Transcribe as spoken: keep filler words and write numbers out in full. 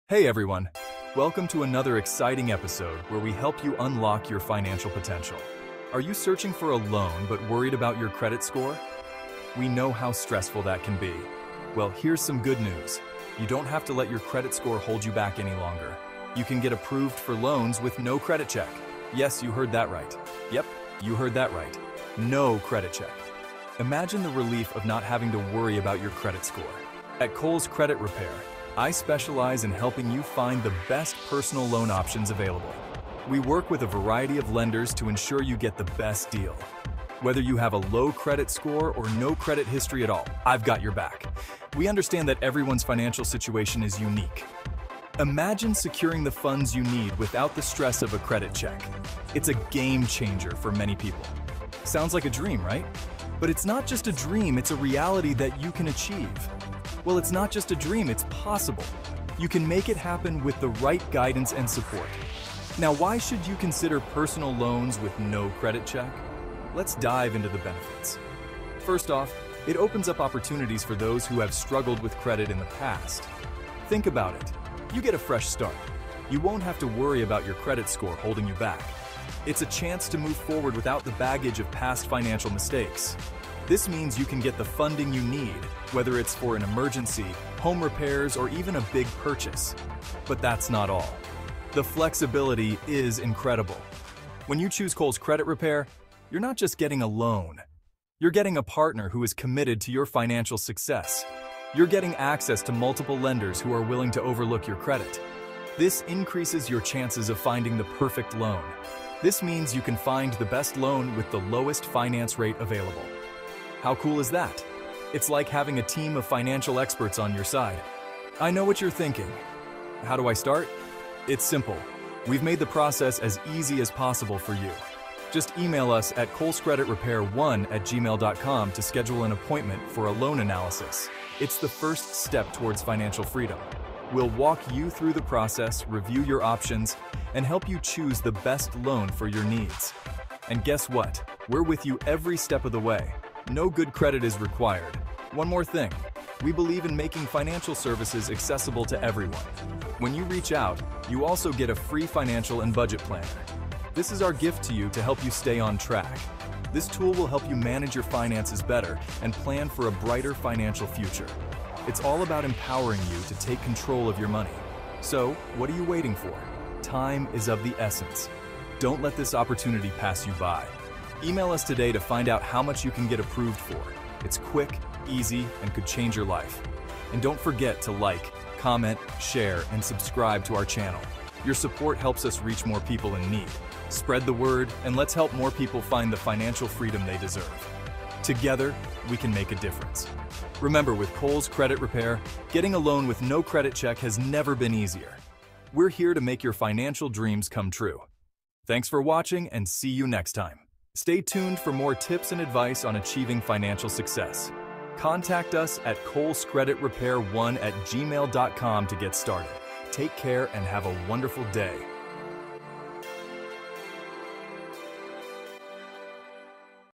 Hey everyone, welcome to another exciting episode where we help you unlock your financial potential. Are you searching for a loan but worried about your credit score? We know how stressful that can be. Well, here's some good news. You don't have to let your credit score hold you back any longer. You can get approved for loans with no credit check. Yes, you heard that right. Yep, you heard that right. No credit check. Imagine the relief of not having to worry about your credit score. At Kohl's Credit Repair, I specialize in helping you find the best personal loan options available. We work with a variety of lenders to ensure you get the best deal. Whether you have a low credit score or no credit history at all, I've got your back. We understand that everyone's financial situation is unique. Imagine securing the funds you need without the stress of a credit check. It's a game changer for many people. Sounds like a dream, right? But it's not just a dream, it's a reality that you can achieve. Well, it's not just a dream, it's possible. You can make it happen with the right guidance and support. Now, why should you consider personal loans with no credit check? Let's dive into the benefits. First off, it opens up opportunities for those who have struggled with credit in the past. Think about it. You get a fresh start. You won't have to worry about your credit score holding you back. It's a chance to move forward without the baggage of past financial mistakes. This means you can get the funding you need, whether it's for an emergency, home repairs, or even a big purchase. But that's not all. The flexibility is incredible. When you choose Kohl's Credit Repair, you're not just getting a loan. You're getting a partner who is committed to your financial success. You're getting access to multiple lenders who are willing to overlook your credit. This increases your chances of finding the perfect loan. This means you can find the best loan with the lowest finance rate available. How cool is that? It's like having a team of financial experts on your side. I know what you're thinking. How do I start? It's simple. We've made the process as easy as possible for you. Just email us at kohls credit repair one at gmail dot com to schedule an appointment for a loan analysis. It's the first step towards financial freedom. We'll walk you through the process, review your options, and help you choose the best loan for your needs. And guess what? We're with you every step of the way. No good credit is required. One more thing, we believe in making financial services accessible to everyone. When you reach out, you also get a free financial and budget planner. This is our gift to you to help you stay on track. This tool will help you manage your finances better and plan for a brighter financial future. It's all about empowering you to take control of your money. So, what are you waiting for? Time is of the essence. Don't let this opportunity pass you by. Email us today to find out how much you can get approved for. It's quick, easy, and could change your life. And don't forget to like, comment, share, and subscribe to our channel. Your support helps us reach more people in need. Spread the word, and let's help more people find the financial freedom they deserve. Together, we can make a difference. Remember, with Kohl's Credit Repair, getting a loan with no credit check has never been easier. We're here to make your financial dreams come true. Thanks for watching, and see you next time. Stay tuned for more tips and advice on achieving financial success. Contact us at kohls credit repair one at gmail dot com to get started. Take care and have a wonderful day.